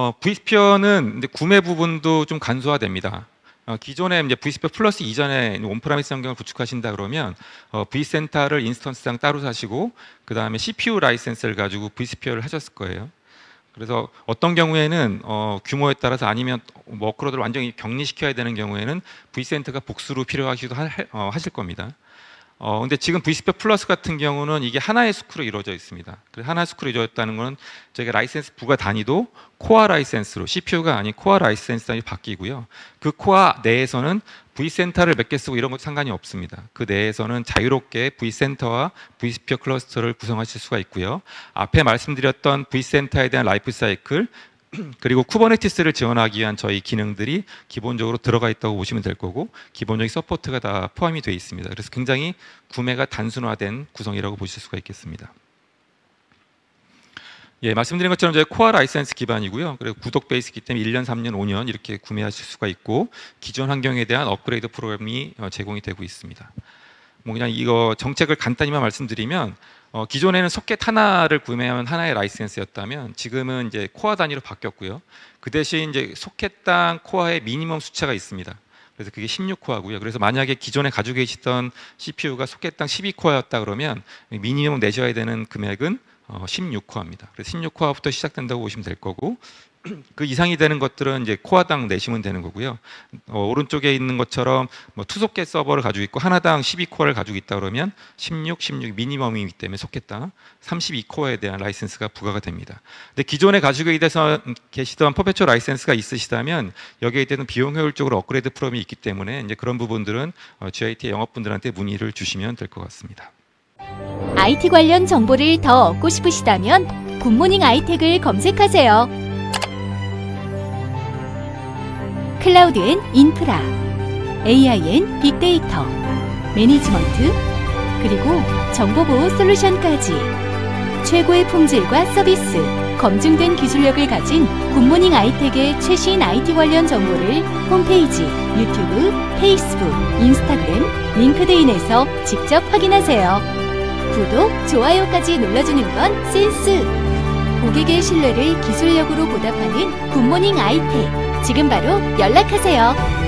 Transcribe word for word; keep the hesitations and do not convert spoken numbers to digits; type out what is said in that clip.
어, vSphere는 이제 구매 부분도 좀 간소화됩니다. 어, 기존에 이제 vSphere 플러스 이전에 온프라미스 환경을 구축하신다 그러면 어, vCenter를 인스턴스상 따로 사시고 그 다음에 씨피유 라이센스를 가지고 vSphere를 하셨을 거예요. 그래서 어떤 경우에는 어, 규모에 따라서 아니면 워크로드를 완전히 격리시켜야 되는 경우에는 vCenter가 복수로 필요하시도 하, 어, 하실 겁니다. 어, 근데 지금 vSphere 플러스 같은 경우는 이게 하나의 스크로 이루어져 있습니다. 그래서 하나의 스크로 이루어졌다는 것은 저희가 라이센스 부가 단위도 코어 라이센스로 씨피유가 아닌 코어 라이센스로 바뀌고요. 그 코어 내에서는 vCenter를 몇 개 쓰고 이런 것 상관이 없습니다. 그 내에서는 자유롭게 vCenter와 vSphere 클러스터를 구성하실 수가 있고요. 앞에 말씀드렸던 vCenter에 대한 라이프 사이클 그리고 쿠버네티스를 지원하기 위한 저희 기능들이 기본적으로 들어가 있다고 보시면 될 거고 기본적인 서포트가 다 포함이 되어 있습니다. 그래서 굉장히 구매가 단순화된 구성이라고 보실 수가 있겠습니다. 예, 말씀드린 것처럼 저희 코어 라이센스 기반이고요. 그리고 구독 베이스이기 때문에 일 년, 삼 년, 오 년 이렇게 구매하실 수가 있고 기존 환경에 대한 업그레이드 프로그램이 제공이 되고 있습니다. 뭐 그냥 이거 정책을 간단히만 말씀드리면 어, 기존에는 소켓 하나를 구매하면 하나의 라이센스였다면 지금은 이제 코어 단위로 바뀌었고요. 그 대신 이제 소켓당 코어의 미니멈 숫자가 있습니다. 그래서 그게 십육 코어고요. 그래서 만약에 기존에 가지고 계시던 씨피유가 소켓당 십이 코어였다 그러면 미니멈 내셔야 되는 금액은 어, 십육 코어입니다. 그래서 십육 코어부터 시작된다고 보시면 될 거고 그 이상이 되는 것들은 이제 코어당 내시면 되는 거고요. 어, 오른쪽에 있는 것처럼 뭐 투소켓 서버를 가지고 있고 하나당 십이 코어를 가지고 있다 그러면 십육, 십육 미니멈이기 때문에 소켓당 삼십이 코어에 대한 라이센스가 부과가 됩니다. 근데 기존에 가지고 계시던 퍼페추얼 라이센스가 있으시다면 여기에 대한 비용 효율적으로 업그레이드 프로그램이 있기 때문에 이제 그런 부분들은 어, 지아이티의 영업분들한테 문의를 주시면 될 것 같습니다. 아이티 관련 정보를 더 얻고 싶으시다면 굿모닝 아이텍을 검색하세요. 클라우드 앤 인프라, 에이아이 앤 빅데이터, 매니지먼트, 그리고 정보보호 솔루션까지 최고의 품질과 서비스, 검증된 기술력을 가진 굿모닝 아이텍의 최신 아이티 관련 정보를 홈페이지, 유튜브, 페이스북, 인스타그램, 링크드인에서 직접 확인하세요. 구독, 좋아요까지 눌러주는 건 센스! 고객의 신뢰를 기술력으로 보답하는 굿모닝 아이텍. 지금 바로 연락하세요.